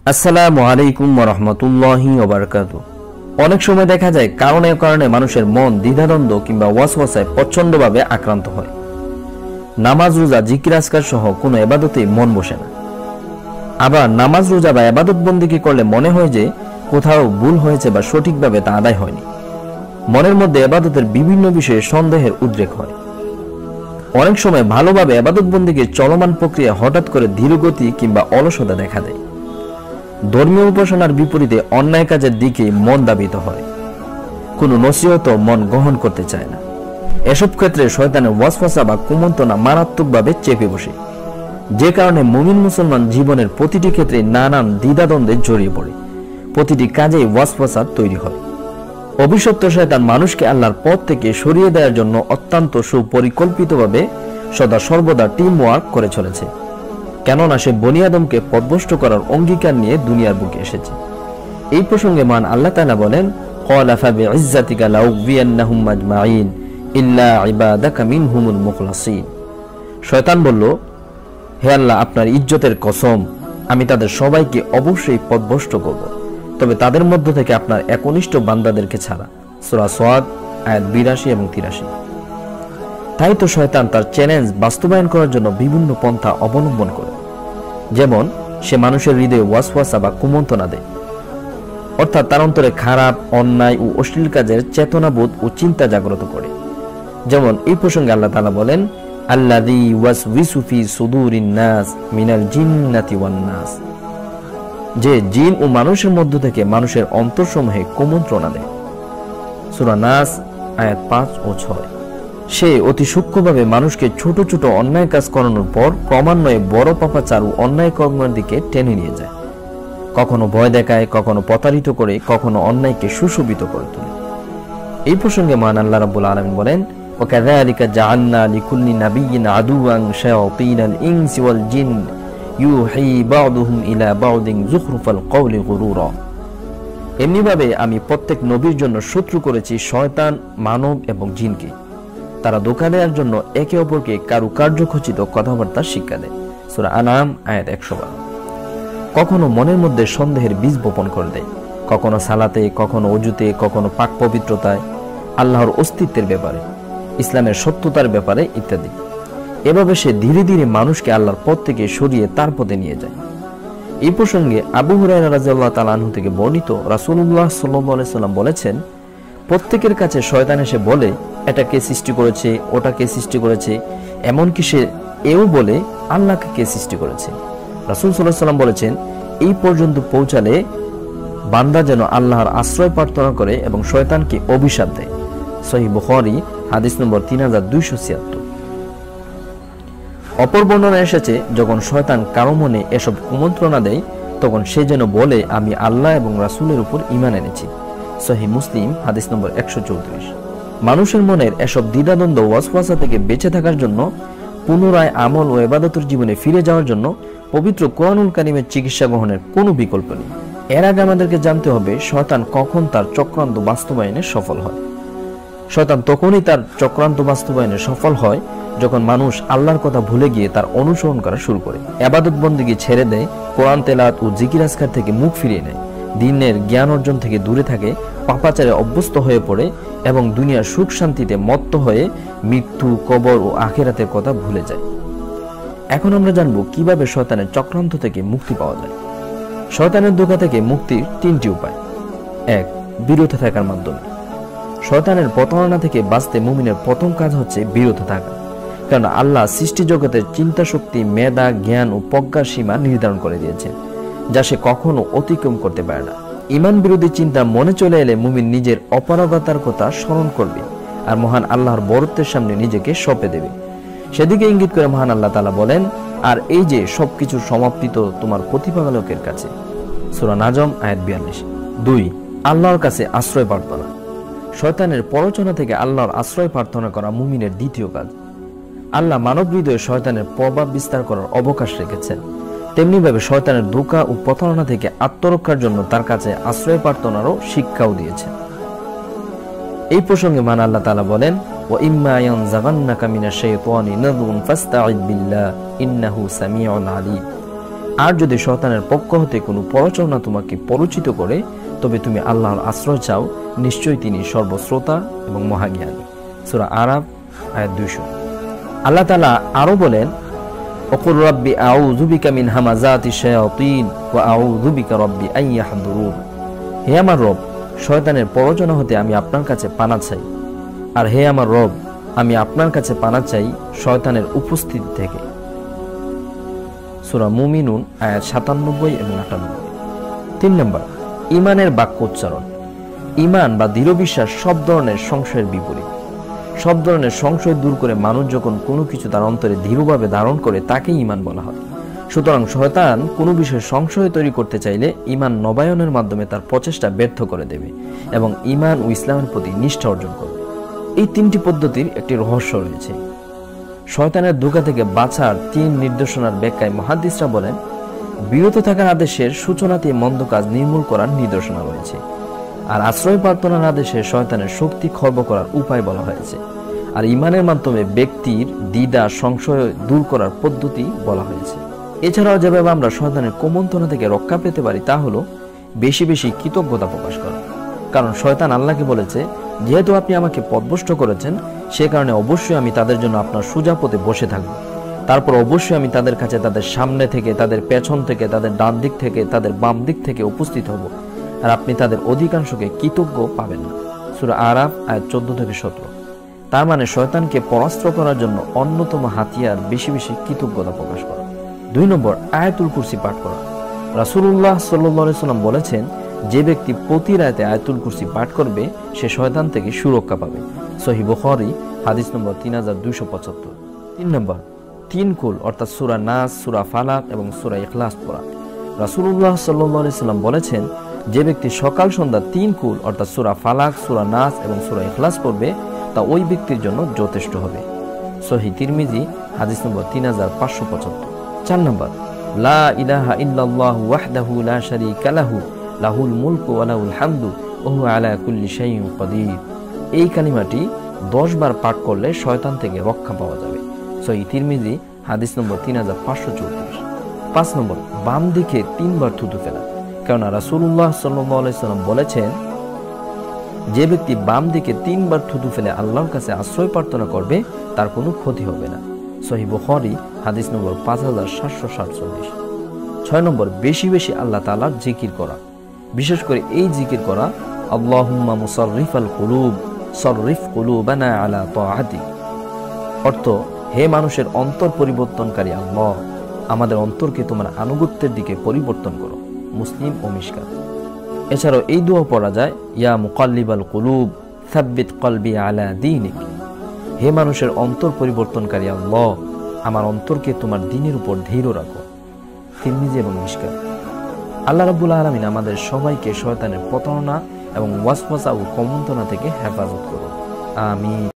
আসসালামু আলাইকুম ওয়া রাহমাতুল্লাহি ওয়া বারাকাতুহু। অনেক সময় দেখা যায় কারণে কারণে মানুষের মন দ্বিধাদ্বন্দ্ব কিংবা ওয়াসওয়াসায় প্রচন্ডভাবে আক্রান্ত হয়। নামাজ রোজা জিকির আজকার সহ কোনো ইবাদতে মন বসে না। আবার নামাজ রোজা বা ইবাদত বন্দেগী করলে মনে হয় যে কোথাও ভুল হয়েছে বা সঠিকভাবে তা আদায় হয়নি। মনের মধ্যে ইবাদতের বিভিন্ন বিষয়ে সন্দেহের উদ্রেক হয়। অনেক সময় ভালোভাবে ইবাদত বন্দেগীর চলমান প্রক্রিয়া হঠাৎ করে ধীরগতি কিংবা অলসতা দেখা দেয়। ধর্মীয় উপাসনার বিপরীতে অন্যায় কাজের দিকে মন ধাবিত হয়। কোনো নসিহত মন গ্রহণ করতে চায় না। এসব ক্ষেত্রে শয়তানের ওয়াসওয়াসা বা কুমন্ত্রণা মারাত্মকভাবে চেপে বসে, যে কারণে মুমিন মুসলমান জীবনের প্রতিটি ক্ষেত্রে নানান দ্বিধাদ্বন্দ্বে জড়িয়ে পড়ে। প্রতিটি কাজেই ওয়াসওয়াসা তৈরি হয়। অভিশপ্ত শয়তান মানুষকে আল্লাহর পথ থেকে সরিয়ে দেওয়ার জন্য অত্যন্ত সুপরিকল্পিতভাবে সদা সর্বদা টিম ওয়ার্ক করে চলেছে। কেননা সে বনি আদমকে পথভ্রষ্ট করার অঙ্গীকার নিয়ে দুনিয়ার বুকে এসেছে। এই প্রসঙ্গে মান আল্লাহ তাআলা বলেন, ক্বালা ফাবিইজ্জাতিকা লাউগবিয়ান্নাহুম আজমাইন ইল্লা ইবাদাকা মিনহুমুল মুখলাসিন। শয়তান বলল, হে আল্লাহ, আপনার ইজ্জতের কসম, আমি তাদের সবাইকে অবশ্যই পথভ্রষ্ট করব, তবে তাদের মধ্য থেকে আপনার একনিষ্ঠ বান্দাদেরকে ছাড়া। সূরা সাদ আয়াত ৮২ এবং ৮৩। তাই তো শয়তান তার চ্যালেঞ্জ বাস্তবায়ন করার জন্য বিভিন্ন পন্থা অবলম্বন করে। যেমন সে মানুষের হৃদয়ে ওয়াসওয়াসা বা কুমন্ত্রণা দেয়, অর্থাৎ তার অন্তরে খারাপ, অন্যায় ও অশ্লীল কাজের চেতনাবোধ ও চিন্তা জাগ্রত করে। যেমন এই প্রসঙ্গে আল্লাহ তাআলা বলেন, আল্লাযী ওয়াসওয়িসু ফি সুদুরিন নাস মিনাল জিন্নাতি ওয়ান নাস, যে জিন ও মানুষের মধ্য থেকে মানুষের অন্তরসমূহে কুমন্ত্রণা দেয়। সূরা নাস আয়াত ৫ ও ৬। সে অতি সূক্ষ্মভাবে মানুষকে ছোট ছোট অন্যায় কাজ করানোর পর ক্রমান্বয়ে বড় পাপাচার ও অন্যায় কর্মের দিকে টেনে নিয়ে যায়। কখনো ভয় দেখায়, কখনো প্রতারিত করে, কখনো অন্যায়কে সুশোভিত করে তোলে। এই প্রসঙ্গে মহান আল্লাহ রাব্বুল আলামিন বলেন, ওয়াকাযালিকা জাআলনা লিকুল্লি নাবিয়্যিন আদুওয়ান শায়াতিনাল ইনসি ওয়াল জিন ইউহি বা'দুহুম ইলা বা'দিন যুখরুফাল কওলি গুরুরা। এমনিভাবে আমি প্রত্যেক নবীর জন্য শত্রু করেছি শয়তান, মানব এবং জিনকে। তারা ধোঁকা দেওয়ার জন্য একে অপরকে কারুকার্যখচিত কথাবার্তা শিক্ষা দেয়। সূরা আনাম আয়াত ১১২। কখনো মনের মধ্যে সন্দেহের বীজ বপন করে দেয়, কখনো সালাতে, কখনো অজুতে, কখনো পাক পবিত্রতায়, আল্লাহর অস্তিত্বের ব্যাপারে, ইসলামের সত্যতার ব্যাপারে ইত্যাদি। এভাবে সে ধীরে ধীরে মানুষকে আল্লাহর পথ থেকে সরিয়ে তার পথে নিয়ে যায়। এই প্রসঙ্গে আবু হুরায়রা রাদিয়াল্লাহু তাআলা আনহু থেকে বর্ণিত, রাসূলুল্লাহ সাল্লাল্লাহু আলাইহি সাল্লাম বলেছেন, প্রত্যেকের কাছে শয়তান এসে বলে, এটা কে সৃষ্টি করেছে, ওটা কে সৃষ্টি করেছে, এমনকি সে এও বলে, আল্লাহকে কে সৃষ্টি করেছে। রাসূল সাল্লাল্লাহু আলাইহি সাল্লাম বলেছেন, এই পর্যন্ত পৌঁছালে বান্দা যেন আল্লাহর আশ্রয় প্রার্থনা করে এবং শয়তানকে অভিশাপ দেয়। সহিহ বুখারী হাদিস নম্বর ৩২৭৬। অপর বর্ণনায় এসেছে, যখন শয়তান কারো মনে এসব কুমন্ত্রণা দেয়, তখন সে যেন বলে, আমি আল্লাহ এবং রাসূলের উপর ঈমান এনেছি। সহিহ মুসলিম হাদিস নম্বর ১৩৪। মানুষের মনের এসব দ্বিধাদ্বন্দ্ব ওয়াসওয়াসা থেকে বেঁচে থাকার জন্য, পুনরায় আমল ও ইবাদতের জীবনে ফিরে যাওয়ার জন্য পবিত্র কোরআনুল কারীমের চিকিৎসা গ্রহণের কোনো বিকল্প নেই। এর আগে আমাদেরকে জানতে হবে শয়তান কখন তার চক্রান্ত বাস্তবায়নে সফল হয়। শয়তান তখনই তার চক্রান্ত বাস্তবায়নে সফল হয় যখন মানুষ আল্লাহর কথা ভুলে গিয়ে তার অনুসরণ করা শুরু করে, ইবাদত বন্দেগী ছেড়ে দেয়, কোরআন তেলাওয়াত ও জিকির আজকার থেকে মুখ ফিরিয়ে নেয়, দিনের জ্ঞান অর্জন থেকে দূরে থাকে, পাপাচারে অভ্যস্ত হয়ে পড়ে এবং দুনিয়ার সুখ শান্তিতে মত্ত হয়ে মৃত্যু, কবর ও আখিরাতের কথা ভুলে যায়। এখন আমরা জানবো কিভাবে শয়তানের চক্রান্ত থেকে মুক্তি পাওয়া যায়। শয়তানের ধোঁকা থেকে মুক্তির ৩টি উপায়। ১. বিরত থাকার মাধ্যমে। শয়তানের প্রতারণা থেকে বাঁচতে মুমিনের প্রথম কাজ হচ্ছে বিরত থাকা। কারণ আল্লাহ সৃষ্টি জগতের চিন্তা শক্তি, মেধা, জ্ঞান ও প্রজ্ঞার সীমা নির্ধারণ করে দিয়েছেন, যা সে কখনো অতিক্রম করতে পারে না। ঈমান বিরোধী চিন্তা মনে চলে এলে মুমিন নিজের অপারগতার কথা স্মরণ করবে আর মহান আল্লাহর বরত্বের সামনে নিজেকে সঁপে দেবে। সেদিকে ইঙ্গিত করে মহান আল্লাহ তাআলা বলেন, আর এই যে সবকিছুর সমাপ্তি তো তোমার প্রতিপালকের কাছে। সূরা নাজম আয়াত ৪২। ২. আল্লাহর কাছে আশ্রয় প্রার্থনা। শয়তানের প্ররোচনা থেকে আল্লাহর আশ্রয় প্রার্থনা করা মুমিনের দ্বিতীয় কাজ। আল্লাহ মানব হৃদয়ে শয়তানের প্রভাব বিস্তার করার অবকাশ রেখেছেন, তেমনিভাবে শয়তানের ধোঁকা ও প্রতারণা থেকে আত্মরক্ষার জন্য তার কাছে আশ্রয় প্রার্থনারও শিক্ষাও দিয়েছেন। এই প্রসঙ্গে মান আল্লাহ তাআলা বলেন, ওয়া ইম্মা ইয়ানজাগান্নাকা মিনাশ শাইতানি নাযগুন ফাস্তাঈদ বিল্লাহ ইন্নাহু সামিউন আলীম। আর যদি শয়তানের পক্ষ হতে কোনো প্ররোচনা তোমাকে পরিচিত করে, তবে তুমি আল্লাহর আশ্রয় চাও, নিশ্চয়ই তিনি সর্বশ্রোতা এবং মহাজ্ঞানী। সূরা আরাফ আয়াত 200। আল্লাহ তাআলা আরো বলেন, ওকুল রাব্বি আউযু বিকা মিন হামাযাতিশ শায়াতিন ওয়া আউযু বিকা রাব্বি আন ইয়াহদুরুন। হে আমার রব, শয়তানের প্ররোচনা হতে আমি আপনার কাছে পানা চাই, আর হে আমার রব, আমি আপনার কাছে পানা চাই শয়তানের উপস্থিতি থেকে। সূরা মুমিনুন আয়াত 97 এবং 98। 3 নম্বর, ঈমানের বাক্য উচ্চারণ। ঈমান বা দৃঢ় বিশ্বাস সব ধরনের সংশয়ের বিপরীত। সব ধরনের সংশয় দূর করে মানুষ যখন কোনো কিছু তার অন্তরে দৃঢ়ভাবে ধারণ করে, তাকেই ঈমান বলা হয়। সুতরাং শয়তান কোনো বিষয়ে সংশয় তৈরি করতে চাইলে ঈমান নবায়নের মাধ্যমে তার প্রচেষ্টা ব্যর্থ করে দেবে এবং ঈমান ও ইসলামের প্রতি নিষ্ঠা অর্জন করবে। এই 3টি পদ্ধতির একটি রহস্য রয়েছে। শয়তানের ধোঁকা থেকে বাঁচার 3 নির্দেশনার ব্যাখ্যায় মুহাদ্দিসরা বলেন, বিরত থাকার আদেশের সূচনাতে মন্দ কাজ নির্মূল করার নির্দেশনা রয়েছে, আর আশ্রয় প্রার্থনার আদেশে শয়তানের শক্তি খর্ব করার উপায় বলা হয়েছে, আর ঈমানের মাধ্যমে ব্যক্তির দ্বিধা সংশয় দূর করার পদ্ধতি বলা হয়েছে। এছাড়াও যেভাবে আমরা শয়তানের কুমন্ত্রণা থেকে রক্ষা পেতে পারি তা হলো বেশি বেশি কৃতজ্ঞতা প্রকাশ করা। কারণ শয়তান আল্লাহকে বলেছে, যেহেতু আপনি আমাকে পথভ্রষ্ট করেছেন, সে কারণে অবশ্যই আমি তাদের জন্য আপনার সোজা পথে বসে থাকব। তারপর অবশ্যই আমি তাদের কাছে তাদের সামনে থেকে, তাদের পেছন থেকে, তাদের ডান দিক থেকে, তাদের বাম দিক থেকে উপস্থিত হব, আর আপনি তাদের অধিকাংশকে কৃতজ্ঞ পাবেন না। সূরা আরাফ আয়াত 14 থেকে 17। তার মানে শয়তানকে পরাস্ত করার জন্য অন্যতম হাতিয়ার বেশি বেশি কৃতজ্ঞতা প্রকাশ করা। 2 নম্বর, আয়াতুল কুরসি পাঠ করা। রাসূলুল্লাহ সাল্লাল্লাহু আলাইহি সাল্লাম বলেছেন, যে ব্যক্তি প্রতি রাতে আয়াতুল কুরসি পাঠ করবে, সে শয়তান থেকে সুরক্ষা পাবে। সহিহ বুখারী হাদিস নম্বর 3275। 3 নম্বর, 3 কুল অর্থাৎ সূরা নাস, সূরা ফালাক এবং সূরা ইখলাস পড়া। রাসূলুল্লাহ সাল্লাল্লাহু আলাইহি সাল্লাম বলেছেন, যে ব্যক্তি সকাল সন্ধ্যা 3 কুল অর্থাৎ সূরা ফালাক, সূরা নাস এবং সূরা ইখলাস পড়বে, তা ওই ব্যক্তির জন্য যথেষ্ট হবে। সহিহ তিরমিজি হাদিস নম্বর 3575। 4 নম্বর, লা ইলাহা ইল্লাল্লাহু ওয়াহদাহু লা শারীকা লাহু লাহুল মুলকু ওয়া লাহুল হামদু ওয়া হুয়া আলা কুল্লি শাইইন কাদির। এই কালিমাটি 10 বার পাঠ করলে শয়তান থেকে রক্ষা পাওয়া যাবে। সহিহ তিরমিজি হাদিস নম্বর 3534। 5 নম্বর, বাম দিকে 3 বার থুতু ফেলা। কারণ রাসূলুল্লাহ সাল্লাল্লাহু আলাইহি সাল্লাম বলেছেন, যে ব্যক্তি বাম দিকে 3 বার থুতু ফেলে আল্লাহর কাছে আশ্রয় প্রার্থনা করবে, তার কোনো ক্ষতি হবে না। সহিহ বুখারী হাদিস নম্বর 5747। 6 নম্বর, বেশি বেশি আল্লাহ তাআলার জিকির করা। বিশেষ করে এই জিকির করা, আল্লাহুম্মা মুসাররিফাল কুলুব সররিফ কুলুবানা আলা তাআতিক। অর্থ, হে মানুষের অন্তর পরিবর্তনকারী আল্লাহ, আমাদের অন্তরকে তোমার আনুগত্যের দিকে পরিবর্তন করো। মুসলিম ও মিশকাত। এছাড়াও এই দোয়া পড়া যায়, ইয়া মুকাল্লিবাল কুলুব সাব্বিত কলবি আলা দীনিক। হে মানুষের অন্তর পরিবর্তনকারী আল্লাহ, আমার অন্তরকে তোমার দ্বীনের উপর দৃঢ় রাখো। তিরমিজি এবং মিশকাত। আল্লাহ রাব্বুল আলামিন আমাদের সবাইকে শয়তানের প্রতারণা এবং ওয়াসওয়াসা ও কুমন্ত্রণা থেকে হেফাজত করুন। আমিন।